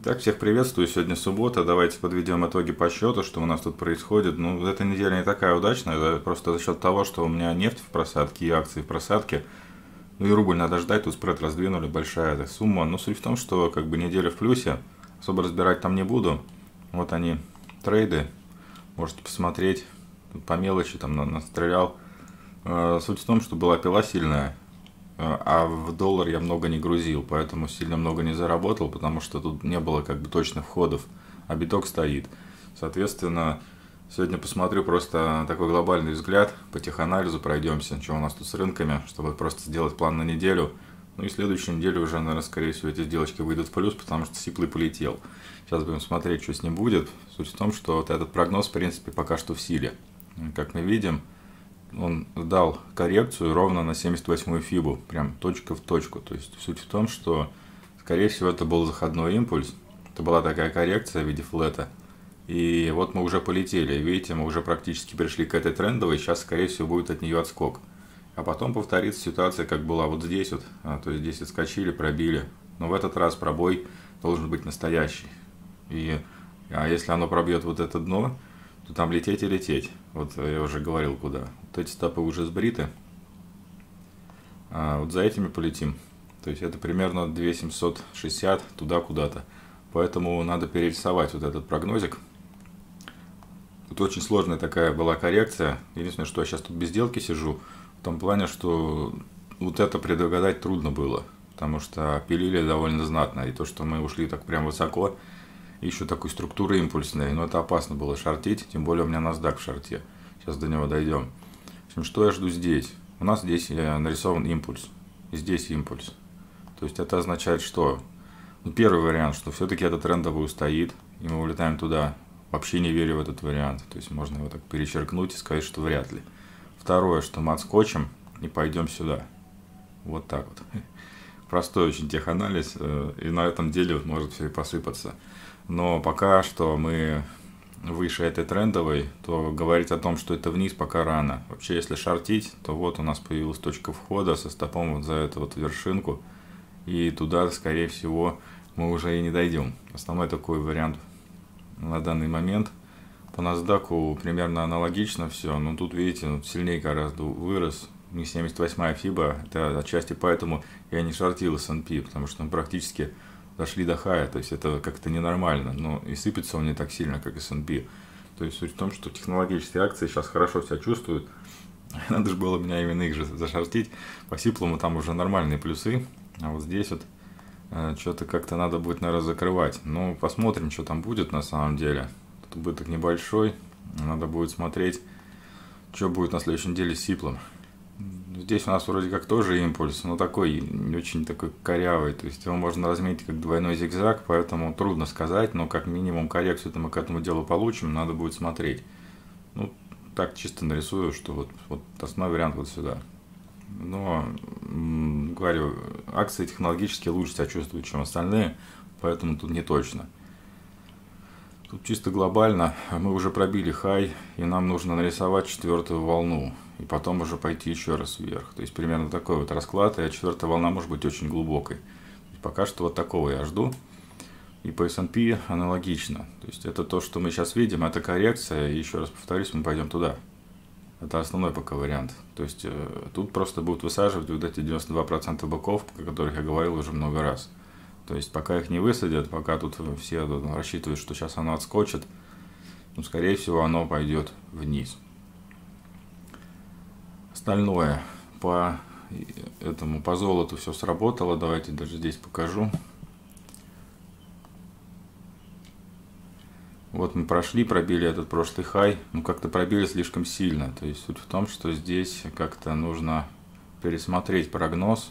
Так, всех приветствую. Сегодня суббота. Давайте подведем итоги по счету, что у нас тут происходит. Ну, эта неделя не такая удачная, это просто за счет того, что у меня нефть в просадке и акции в просадке. Ну и рубль надо ждать, тут спред раздвинули, большая эта сумма. Но суть в том, что как бы неделя в плюсе, особо разбирать там не буду. Вот они, трейды, можете посмотреть, тут по мелочи там настрелял. Суть в том, что была пила сильная. А в доллар я много не грузил, поэтому сильно много не заработал, потому что тут не было как бы точных входов, а биток стоит. Соответственно, сегодня посмотрю просто такой глобальный взгляд, по теханализу пройдемся, что у нас тут с рынками, чтобы просто сделать план на неделю. Ну и следующую неделю уже, наверное, скорее всего, эти сделочки выйдут в плюс, потому что сиплый полетел. Сейчас будем смотреть, что с ним будет. Суть в том, что вот этот прогноз, в принципе, пока что в силе. Как мы видим, он дал коррекцию ровно на 78-ю фибу, прям точка в точку. То есть суть в том, что, скорее всего, это был заходной импульс. Это была такая коррекция в виде флета. И вот мы уже полетели. Видите, мы уже практически пришли к этой трендовой. Сейчас, скорее всего, будет от нее отскок. А потом повторится ситуация, как была вот здесь вот. То есть здесь отскочили, пробили. Но в этот раз пробой должен быть настоящий. А если оно пробьет вот это дно, то там лететь и лететь. Вот я уже говорил, куда. Вот эти стопы уже сбриты. А вот за этими полетим. То есть это примерно 2760 туда куда-то. Поэтому надо перерисовать вот этот прогнозик. Тут очень сложная такая была коррекция. Единственное, что я сейчас тут без сделки сижу. В том плане, что вот это предугадать трудно было. Потому что пилили довольно знатно. И то, что мы ушли так прям высоко, еще такой структуры импульсной, но это опасно было шортить, тем более у меня NASDAQ в шорте. Сейчас до него дойдем. В общем, что я жду здесь? У нас здесь нарисован импульс, и здесь импульс. То есть это означает, что ну, первый вариант, что все-таки этот трендовый устоит, и мы улетаем туда. Вообще не верю в этот вариант. То есть можно его так перечеркнуть и сказать, что вряд ли. Второе, что мы отскочим и пойдем сюда. Вот так вот. Простой очень теханализ, и на этом деле вот может все и посыпаться. Но пока что мы выше этой трендовой, то говорить о том, что это вниз, пока рано. Вообще, если шортить, то вот у нас появилась точка входа со стопом вот за эту вот вершинку. И туда, скорее всего, мы уже и не дойдем. Основной такой вариант на данный момент. По NASDAQ примерно аналогично все. Но тут, видите, сильнее гораздо вырос. Не 78-я фиба. Это отчасти поэтому я не шортил S&P, потому что он практически дошли до хая, то есть это как-то ненормально, но и сыпется он не так сильно, как S&P. То есть суть в том, что технологические акции сейчас хорошо себя чувствуют, надо же было меня именно их же зашортить, по сиплому там уже нормальные плюсы, а вот здесь вот что-то как-то надо будет, наверное, закрывать. Ну, посмотрим, что там будет на самом деле. Тут убыток небольшой, надо будет смотреть, что будет на следующей неделе с сиплом. Здесь у нас вроде как тоже импульс, но такой, очень такой корявый, то есть его можно разметить как двойной зигзаг, поэтому трудно сказать, но как минимум коррекцию-то мы к этому делу получим, надо будет смотреть. Ну, так чисто нарисую, что вот основной вариант вот сюда. Но, говорю, акции технологически лучше себя чувствуют, чем остальные, поэтому тут не точно. Тут чисто глобально мы уже пробили хай, и нам нужно нарисовать четвертую волну. И потом уже пойти еще раз вверх. То есть примерно такой вот расклад, и четвертая волна может быть очень глубокой. Пока что вот такого я жду. И по S&P аналогично. То есть это то, что мы сейчас видим, это коррекция. И еще раз повторюсь, мы пойдем туда. Это основной пока вариант. То есть тут просто будут высаживать вот эти 92% быков, о которых я говорил уже много раз. То есть пока их не высадят, пока тут все рассчитывают, что сейчас оно отскочит, ну, скорее всего, оно пойдет вниз. Остальное по золоту все сработало. Давайте даже здесь покажу. Вот мы пробили этот прошлый хай, но как-то пробили слишком сильно. То есть суть в том, что здесь как-то нужно пересмотреть прогноз.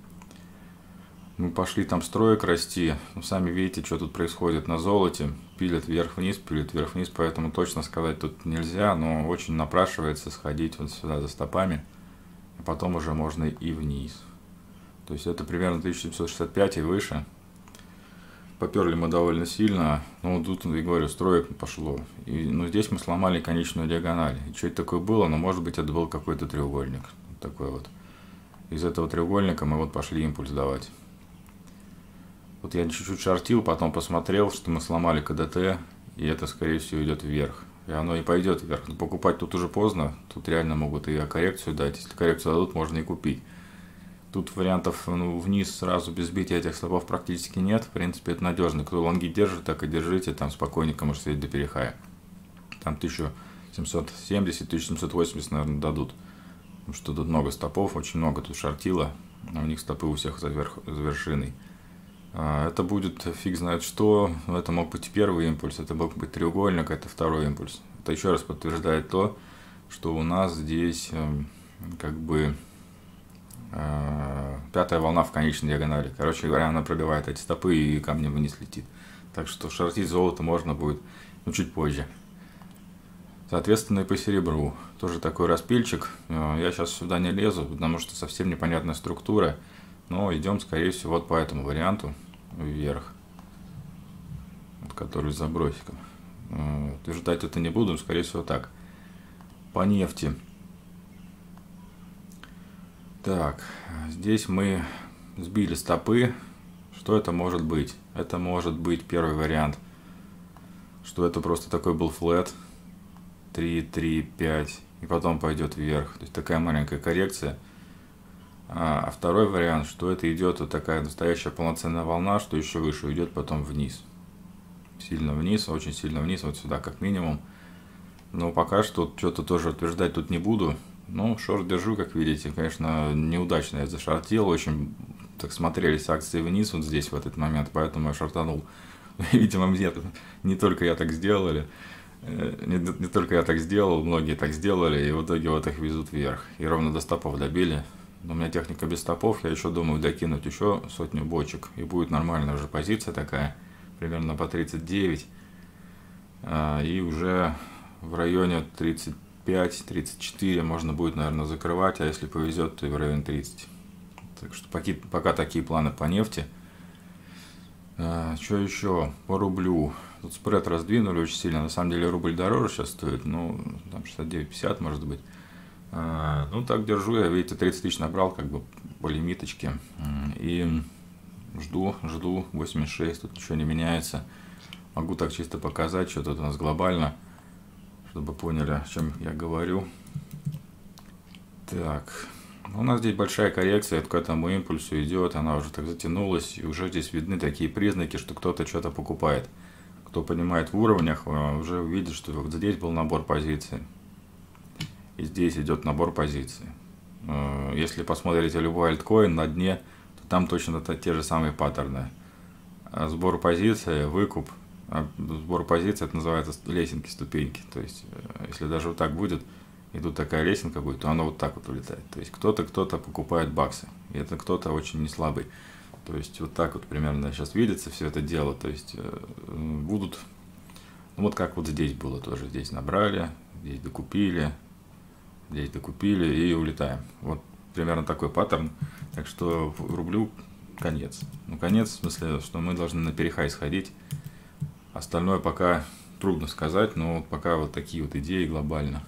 Мы пошли там строек расти. Ну, сами видите, что тут происходит на золоте. Пилят вверх-вниз, поэтому точно сказать тут нельзя, но очень напрашивается сходить вот сюда за стопами. А потом уже можно и вниз. То есть это примерно 1765 и выше. Поперли мы довольно сильно. Ну, тут, я говорю, строек пошло. Ну, здесь мы сломали конечную диагональ. И что это такое было? Ну, может быть, это был какой-то треугольник. Вот такой вот. Из этого треугольника мы вот пошли импульс давать. Вот я чуть-чуть шортил, потом посмотрел, что мы сломали КДТ, и это, скорее всего, идет вверх. И оно и пойдет вверх. Но покупать тут уже поздно, тут реально могут и коррекцию дать. Если коррекцию дадут, можно и купить. Тут вариантов вниз сразу без сбития этих стопов практически нет. В принципе, это надежно. Кто лонги держит, так и держите. Там спокойненько может сидеть до перехая. Там 1770, 1780, наверное, дадут. Потому что тут много стопов, очень много тут шортила. А у них стопы у всех за вершиной. Это будет фиг знает что. Это мог быть первый импульс, это мог быть треугольник, это второй импульс. Это еще раз подтверждает то, что у нас здесь как бы пятая волна в конечной диагонали. Короче говоря, она пробивает эти стопы и камнем вниз летит. Так что шортить золото можно будет чуть позже. Соответственно, и по серебру. Тоже такой распильчик. Я сейчас сюда не лезу, потому что совсем непонятная структура. Но идем, скорее всего, вот по этому варианту вверх. Вот, который с забросиком. Утверждать это не буду, скорее всего, так. По нефти. Так, здесь мы сбили стопы. Что это может быть? Это может быть первый вариант, что это просто такой был флэт. 3, 3, 5. И потом пойдет вверх. То есть такая маленькая коррекция. А второй вариант, что это идет вот такая настоящая полноценная волна, что еще выше идет потом вниз. Сильно вниз, очень сильно вниз, вот сюда как минимум. Но пока что что-то тоже утверждать тут не буду. Ну, шорт держу, как видите. Конечно, неудачно я зашортил. Очень так смотрелись акции вниз вот здесь в этот момент, поэтому я шортанул. Видимо, нет, не только я так сделали. Не только я так сделал, многие так сделали, и в итоге вот их везут вверх. И ровно до стопов добили. Но у меня техника без стопов, я еще думаю докинуть еще сотню бочек, и будет нормальная уже позиция такая, примерно по 39, и уже в районе 35-34 можно будет, наверное, закрывать, а если повезет, то и в районе 30. Так что пока такие планы по нефти. Что еще? По рублю. Тут спред раздвинули очень сильно, на самом деле рубль дороже сейчас стоит, ну, там 69-50 может быть. Ну, так держу я, видите, 30 тысяч набрал, как бы по лимиточке. И жду 86, тут ничего не меняется. Могу так чисто показать, что тут у нас глобально, чтобы поняли, о чем я говорю. Так, у нас здесь большая коррекция, к этому импульсу идет, она уже так затянулась, и уже здесь видны такие признаки, что кто-то что-то покупает. Кто понимает в уровнях, уже увидит, что вот здесь был набор позиций. И здесь идет набор позиций. Если посмотрите любой альткоин на дне, то там точно те же самые паттерны. Сбор позиции, выкуп. Сбор позиций, это называется лесенки, ступеньки. То есть, если даже вот так будет, и тут такая лесенка будет, то оно вот так вот улетает. То есть, кто-то покупает баксы. И это кто-то очень не слабый. То есть, вот так вот примерно сейчас видится все это дело. То есть, будут... Ну, вот как вот здесь было тоже. Здесь набрали, здесь докупили. Здесь докупили и улетаем. Вот примерно такой паттерн. Так что рублю конец. Ну, конец в смысле, что мы должны на перехай сходить. Остальное пока трудно сказать, но вот пока вот такие вот идеи глобально.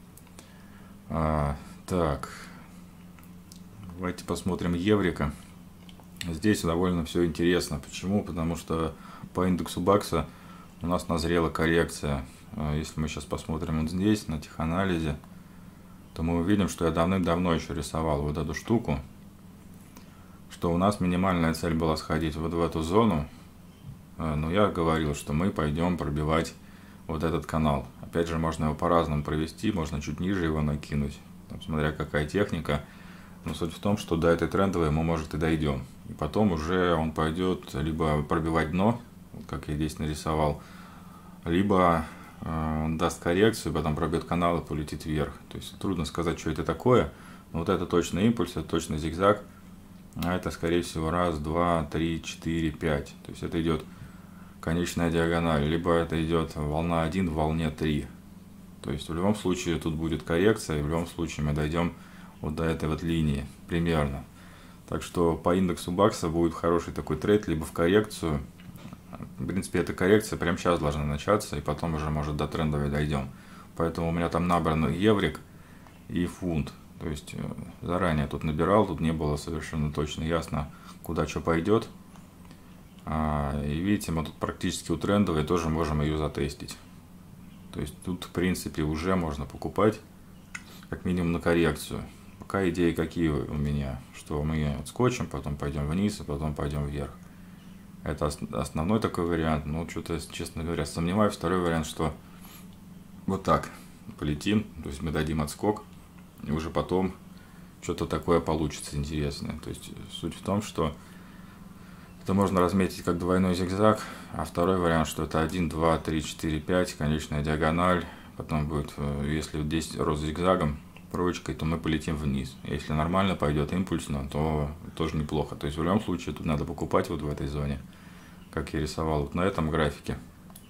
Так. Давайте посмотрим еврика. Здесь довольно все интересно. Почему? Потому что по индексу бакса у нас назрела коррекция. Если мы сейчас посмотрим вот здесь, на теханализе, то мы увидим, что я давным-давно еще рисовал вот эту штуку, что у нас минимальная цель была сходить вот в эту зону, но я говорил, что мы пойдем пробивать вот этот канал. Опять же, можно его по-разному провести, можно чуть ниже его накинуть, там, смотря какая техника, но суть в том, что до этой трендовой мы, может, и дойдем. И потом уже он пойдет либо пробивать дно, как я здесь нарисовал, либо он даст коррекцию, потом пробьет канал и полетит вверх. То есть трудно сказать, что это такое. Но вот это точно импульс, это точно зигзаг. А это, скорее всего, раз, два, три, четыре, пять. То есть это идет конечная диагональ. Либо это идет волна 1 в волне 3. То есть в любом случае тут будет коррекция. И в любом случае мы дойдем вот до этой вот линии примерно. Так что по индексу бакса будет хороший такой трейд, либо в коррекцию. В принципе, эта коррекция прямо сейчас должна начаться, и потом уже, может, до трендовой дойдем. Поэтому у меня там набран еврик и фунт. То есть заранее тут набирал, тут не было совершенно точно ясно, куда что пойдет. И видите, мы тут практически у трендовой тоже можем ее затестить. То есть тут, в принципе, уже можно покупать, как минимум на коррекцию. Пока идеи какие у меня, что мы отскочим, потом пойдем вниз, а потом пойдем вверх. Это основной такой вариант. Но что-то, честно говоря, сомневаюсь. Второй вариант, что вот так полетим, то есть мы дадим отскок, и уже потом что-то такое получится интересное. То есть суть в том, что это можно разметить как двойной зигзаг, а второй вариант, что это 1, 2, 3, 4, 5, конечная диагональ. Потом будет, если здесь рост зигзагом, троечкой, то мы полетим вниз. Если нормально пойдет импульсно, то тоже неплохо. То есть в любом случае тут надо покупать вот в этой зоне, как я рисовал вот на этом графике.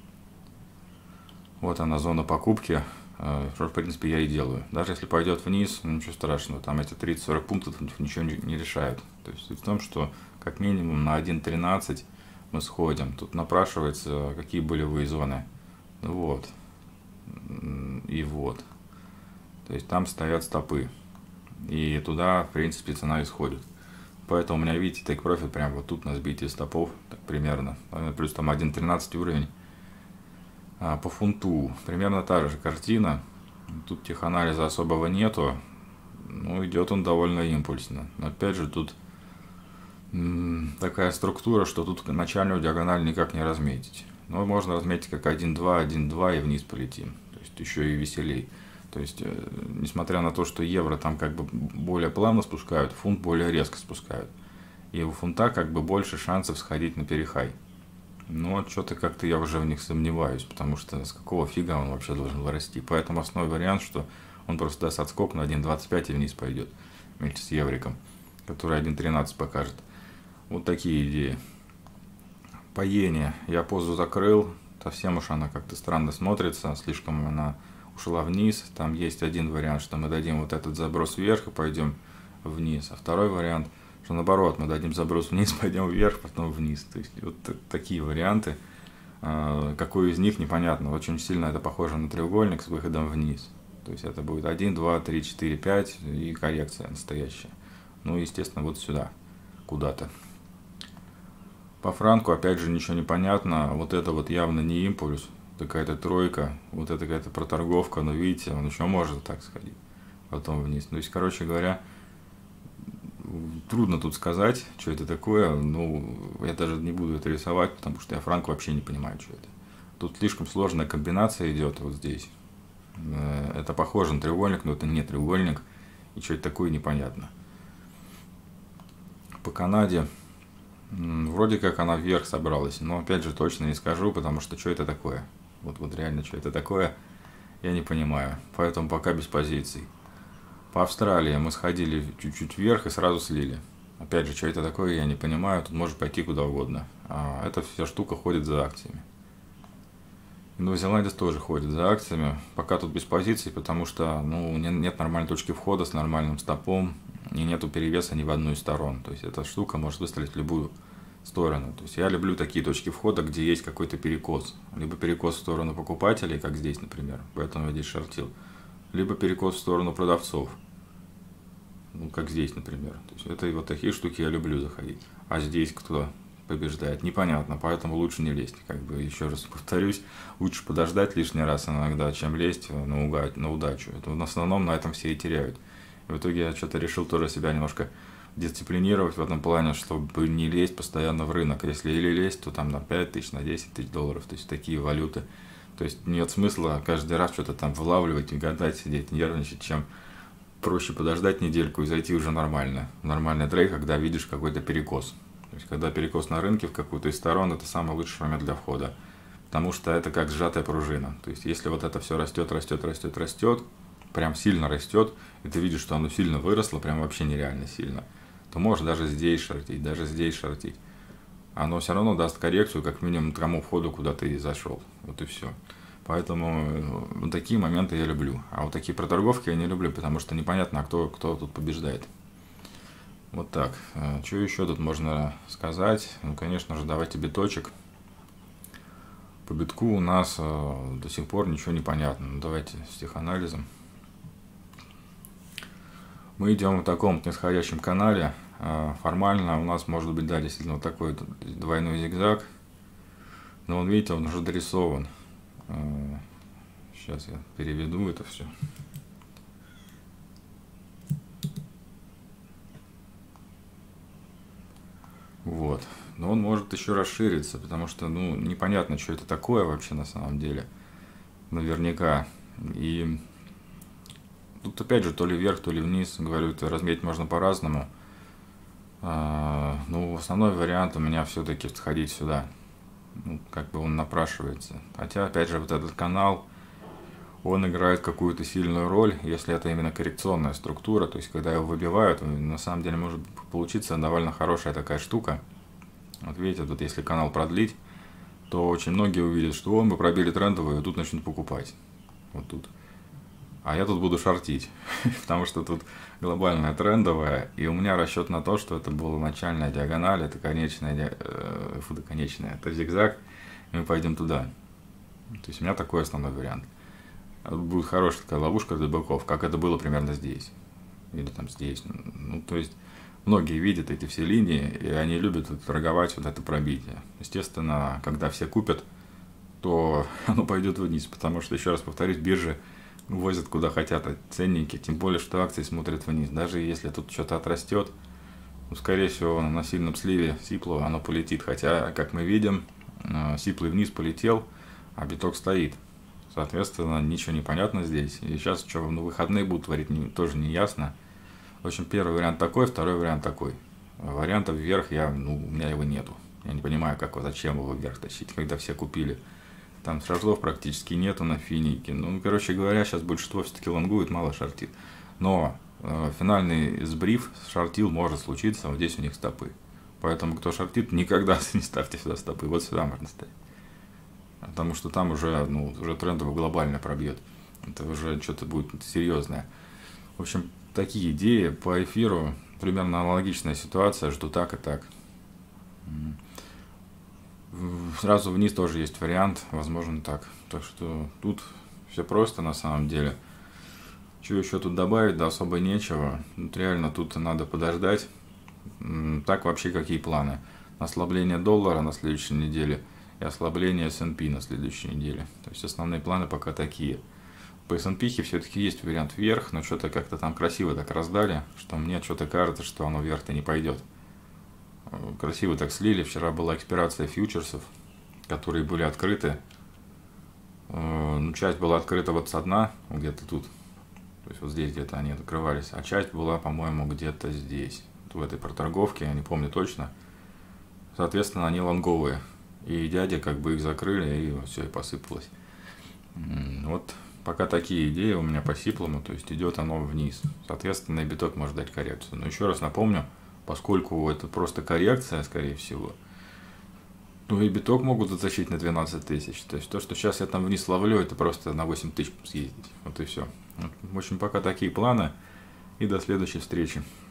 Вот она, зона покупки. Что, в принципе, я и делаю. Даже если пойдет вниз, ничего страшного. Там эти 30-40 пунктов ничего не решают. То есть суть в том, что как минимум на 1.13 мы сходим. Тут напрашивается, какие болевые зоны. Вот. И вот. То есть там стоят стопы. И туда, в принципе, цена исходит. Поэтому у меня, видите, take profit прямо вот тут на сбитии стопов. Так примерно. Плюс там 1.13 уровень. По фунту примерно та же картина. Тут теханализа особого нету. Ну, идет он довольно импульсно. Но опять же, тут такая структура, что тут начальную диагональ никак не разметить. Но можно разметить как 1.2, 1.2 и вниз полетим. То есть еще и веселей. То есть, несмотря на то, что евро там как бы более плавно спускают, фунт более резко спускают. И у фунта как бы больше шансов сходить на перехай. Но что-то как-то я уже в них сомневаюсь, потому что с какого фига он вообще должен вырасти. Поэтому основной вариант, что он просто даст отскок на 1.25 и вниз пойдет вместе с евриком, который 1.13 покажет. Вот такие идеи. По иене я позу закрыл, совсем уж она как-то странно смотрится, слишком она ушла вниз. Там есть один вариант, что мы дадим вот этот заброс вверх и пойдем вниз. А второй вариант, что наоборот, мы дадим заброс вниз, пойдем вверх, потом вниз. То есть вот такие варианты. Какой из них непонятно. Очень сильно это похоже на треугольник с выходом вниз. То есть это будет 1, 2, 3, 4, 5 и коррекция настоящая. Ну, естественно, вот сюда, куда-то. По франку опять же ничего не понятно. Вот это вот явно не импульс. Какая-то тройка, вот это какая-то проторговка, но видите, он еще может так сходить, потом вниз. То есть, короче говоря, трудно тут сказать, что это такое. Ну, я даже не буду это рисовать, потому что я франк вообще не понимаю, что это. Тут слишком сложная комбинация идет вот здесь. Это похоже на треугольник, но это не треугольник, и что это такое, непонятно. По Канаде вроде как она вверх собралась, но опять же точно не скажу, потому что что это такое. Вот реально, что это такое, я не понимаю. Поэтому пока без позиций. По Австралии мы сходили чуть-чуть вверх и сразу слили. Опять же, что это такое, я не понимаю. Тут может пойти куда угодно. А эта вся штука ходит за акциями. Новозеландец тоже ходит за акциями. Пока тут без позиций, потому что нет нормальной точки входа с нормальным стопом. И нету перевеса ни в одну из сторон. То есть эта штука может выстрелить в любую сторону. То есть я люблю такие точки входа, где есть какой-то перекос. Либо перекос в сторону покупателей, как здесь, например, поэтому я здесь шортил. Либо перекос в сторону продавцов. Ну, как здесь, например. То есть это вот такие штуки я люблю заходить. А здесь кто побеждает? Непонятно, поэтому лучше не лезть. Как бы еще раз повторюсь, лучше подождать лишний раз иногда, чем лезть на удачу. Это в основном на этом все и теряют. И в итоге я что-то решил тоже себя немножко дисциплинировать в этом плане, чтобы не лезть постоянно в рынок. Если или лезть, то там на 5 тысяч, на 10 тысяч долларов, то есть такие валюты. То есть нет смысла каждый раз что-то там вылавливать и гадать, сидеть, нервничать, чем проще подождать недельку и зайти уже нормально. Нормальный трейд, когда видишь какой-то перекос. То есть когда перекос на рынке в какую-то из сторон, это самый лучший момент для входа. Потому что это как сжатая пружина. То есть если вот это все растет, прям сильно растет, и ты видишь, что оно сильно выросло, прям вообще нереально сильно, то можешь даже здесь шортить. Оно все равно даст коррекцию, как минимум, тому входу, куда ты зашел. Вот и все. Поэтому вот такие моменты я люблю. А вот такие проторговки я не люблю, потому что непонятно, кто тут побеждает. Вот так. Что еще тут можно сказать? Ну, конечно же, давайте биточек. По битку у нас до сих пор ничего не понятно. Ну, давайте с теханализом. Мы идем в таком нисходящем канале. формально у нас может быть, да, действительно вот такой двойной зигзаг. Но он, видите, он уже дорисован. Сейчас я переведу это все. Вот. Но он может еще расшириться, потому что, ну, непонятно, что это такое вообще на самом деле. Наверняка. И тут опять же, то ли вверх, то ли вниз. Говорю, это разметить можно по-разному. Ну, основной вариант у меня все-таки сходить сюда. Ну, как бы он напрашивается. Хотя, опять же, вот этот канал, он играет какую-то сильную роль, если это именно коррекционная структура. То есть, когда его выбивают, на самом деле может получиться довольно хорошая такая штука. Вот видите, тут если канал продлить, то очень многие увидят, что мы пробили трендовую, и тут начнут покупать. Вот тут. А я тут буду шортить, потому что тут глобальная трендовая, и у меня расчет на то, что это была начальная диагональ, это конечная, это зигзаг, и мы пойдем туда. То есть у меня такой основной вариант. Будет хорошая такая ловушка для быков, как это было примерно здесь. Или там здесь. Ну, то есть многие видят эти все линии, и они любят торговать вот это пробитие. Естественно, когда все купят, то оно пойдет вниз, потому что, еще раз повторюсь, биржи возят куда хотят ценники, тем более, что акции смотрят вниз. Даже если тут что-то отрастет, ну, скорее всего, на сильном сливе сиплу оно полетит. Хотя, как мы видим, сиплый вниз полетел, а биток стоит. Соответственно, ничего не понятно здесь. И сейчас, что на выходные будут творить, тоже не ясно. В общем, первый вариант такой, второй вариант такой. Варианта вверх, у меня его нету. Я не понимаю, зачем его вверх тащить, когда все купили. Там шортов практически нету на финике. Ну, короче говоря, сейчас большинство все-таки лонгует, мало шортит. Но финальный сбрив шортил может случиться, вот здесь у них стопы. Поэтому, кто шортит, никогда не ставьте сюда стопы. Вот сюда можно ставить. Потому что там уже трендово глобально пробьет. Это уже что-то будет серьезное. В общем, такие идеи по эфиру. Примерно аналогичная ситуация, что так и так. Сразу вниз тоже есть вариант, возможно так. Так что тут все просто на самом деле. Что еще тут добавить? Да особо нечего. Тут реально тут надо подождать. Так вообще какие планы? Ослабление доллара на следующей неделе и ослабление S&P на следующей неделе. То есть основные планы пока такие. По S&P все-таки есть вариант вверх, но что-то как-то там красиво так раздали, что мне что-то кажется, что оно вверх-то не пойдет. Красиво так слили. Вчера была экспирация фьючерсов, которые были открыты. Часть была открыта вот со дна, где-то тут. То есть вот здесь где-то они открывались. А часть была, по-моему, где-то здесь. В этой проторговке, я не помню точно. Соответственно, они лонговые. И дядя как бы их закрыли, и все, и посыпалось. Вот пока такие идеи у меня по сиплому. То есть идет оно вниз. Соответственно, и биток может дать коррекцию. Но еще раз напомню, поскольку это просто коррекция, скорее всего, то и биток могут затащить на 12 тысяч. То есть то, что сейчас я там вниз ловлю, это просто на 8 тысяч съездить. Вот и все. В общем, пока такие планы. И до следующей встречи.